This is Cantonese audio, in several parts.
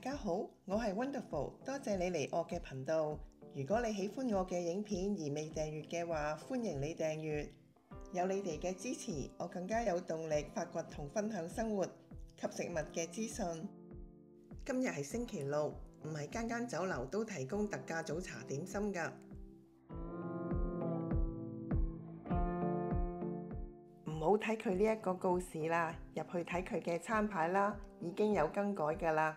家好，我係 Wonderful，多謝你嚟我嘅頻道。如果你喜歡我嘅影片而未訂閱嘅話，歡迎你訂閱。有你哋嘅支持，我更加有動力發掘同分享生活及食物嘅資訊。今日係星期六，唔係間間酒樓都提供特價早茶點心㗎。唔好睇佢呢一個告示啦，入去睇佢嘅餐牌啦，已經有更改㗎啦。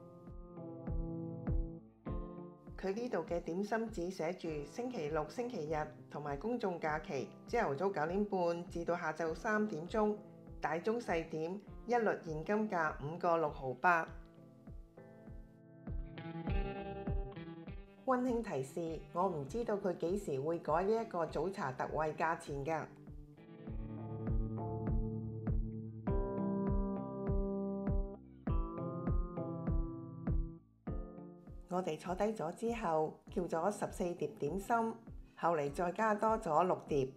佢呢度嘅點心紙寫住星期六、星期日同埋公眾假期，朝頭早9點半至到下晝3點鐘，大中細點一律現金價5個6毫8。溫馨提示，我唔知道佢幾時會改呢一個早茶特惠價錢㗎。我哋坐低咗之後，叫咗14碟點心，後嚟再加多咗6碟。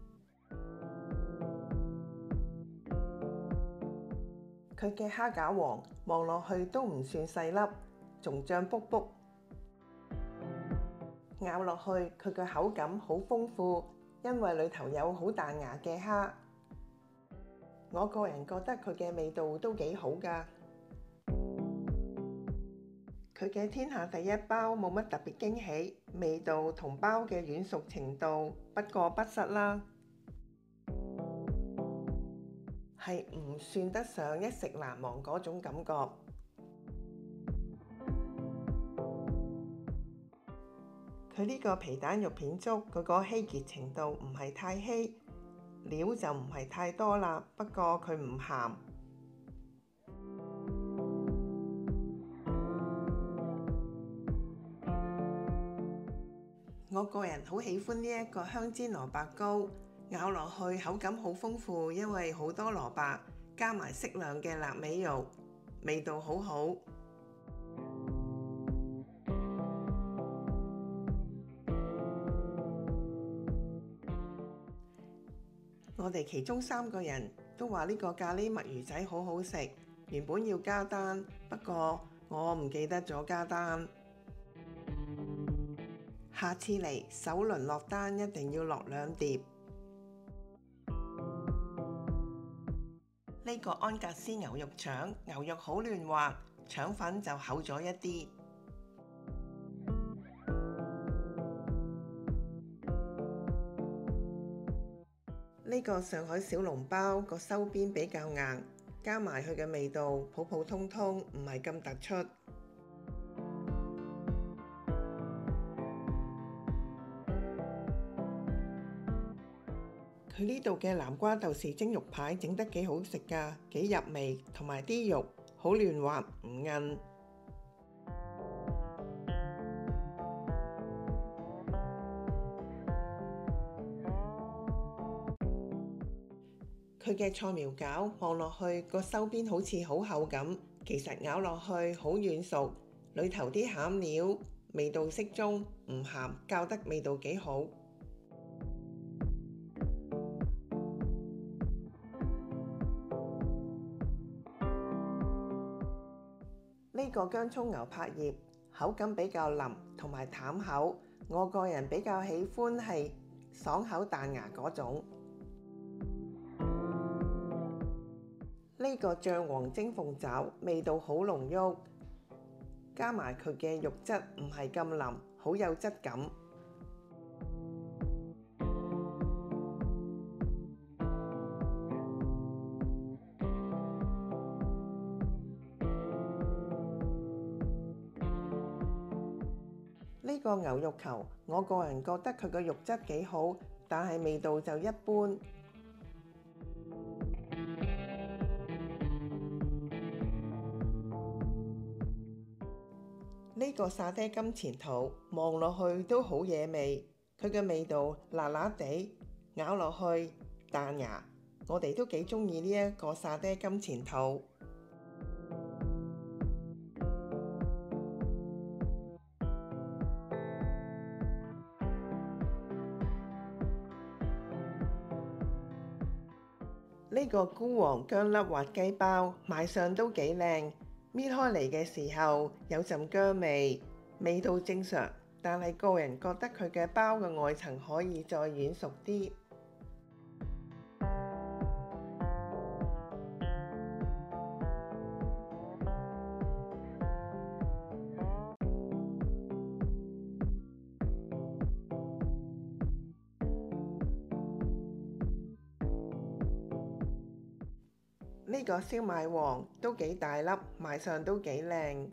佢嘅蝦餃王望落去都唔算細粒，仲脹卜卜。咬落去佢嘅口感好豐富，因為裏頭有好彈牙嘅蝦。我個人覺得佢嘅味道都幾好㗎。佢嘅天下第一包冇乜特別驚喜，味道同包嘅軟熟程度不過不失啦，係唔算得上一食難忘嗰種感覺。佢呢個皮蛋肉片粥，佢個稀結程度唔係太稀，料就唔係太多啦，不過佢唔鹹。我個人好喜歡呢一個香煎蘿蔔糕，咬落去口感好豐富，因為好多蘿蔔加埋適量嘅臘味肉，味道好好。我哋其中3個人都話呢個咖喱墨魚仔好好食，原本要加單，不過我唔記得咗加單。下次嚟首輪落單一定要落2碟。呢個安格斯牛肉腸，牛肉好嫩滑，腸粉就厚咗一啲。呢個上海小籠包個收邊比較硬，加埋佢嘅味道普普通通，唔係咁突出。佢呢度嘅南瓜豆豉蒸肉排整得幾好食㗎，幾入味，同埋啲肉好嫩滑唔韌。佢嘅菜苗餃望落去個收邊好似好厚咁，其實咬落去好軟熟，裏頭啲餡料味道適中，唔鹹，較得味道幾好。呢個薑蔥牛柏葉口感比較腍同埋淡口，我個人比較喜歡係爽口彈牙嗰種。呢個醬黃蒸鳳爪味道好濃郁，加埋佢嘅肉質唔係咁腍，好有質感。呢個牛肉球，我個人覺得佢個肉質幾好，但係味道就一般。呢個沙爹金錢肚望落去都好惹味，佢嘅味道辣辣地，咬落去彈牙，我哋都幾鍾意呢一個沙爹金錢肚。呢個菇皇薑粒滑雞包賣相都幾靚， 搣開嚟嘅時候有陣薑味，味道正常，但係個人覺得佢嘅包嘅外層可以再軟熟啲。呢個燒賣王都幾大粒，賣相都幾靚。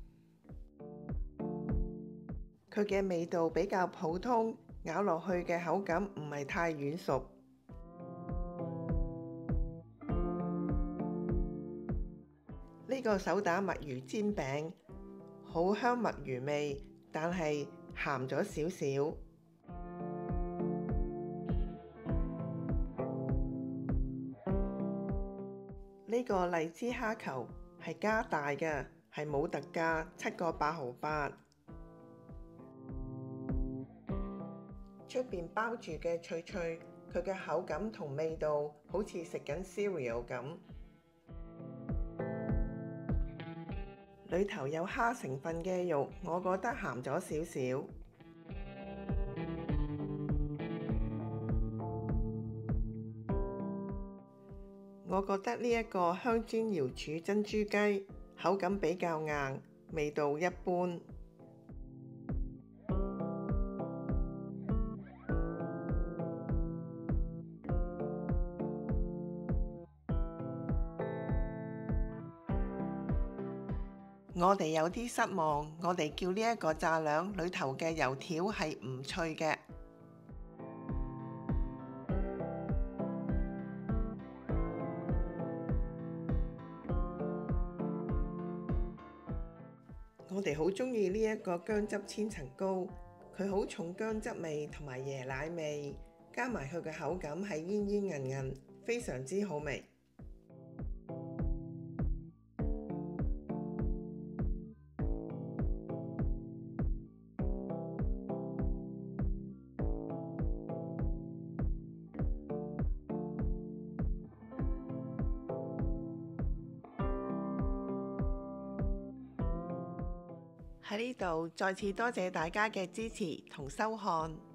佢嘅味道比較普通，咬落去嘅口感唔係太軟熟。呢個手打墨魚煎餅好香墨魚味，但係鹹咗少少。呢個荔枝蝦球係加大嘅，係冇特價，7個8毫8。出邊包住嘅脆脆，佢嘅口感同味道好似食緊 cereal 咁。裏頭有蝦成分嘅肉，我覺得鹹咗少少。我覺得呢一個香煎瑤柱珍珠雞口感比較硬，味道一般。我哋有啲失望，我哋叫呢一個炸兩裏頭嘅油條係唔脆嘅。我哋好鍾意呢一個薑汁千層糕，佢好重薑汁味同埋椰奶味，加埋佢嘅口感係煙煙韌韌，非常之好味。喺呢度再次多謝大家嘅支持同收看。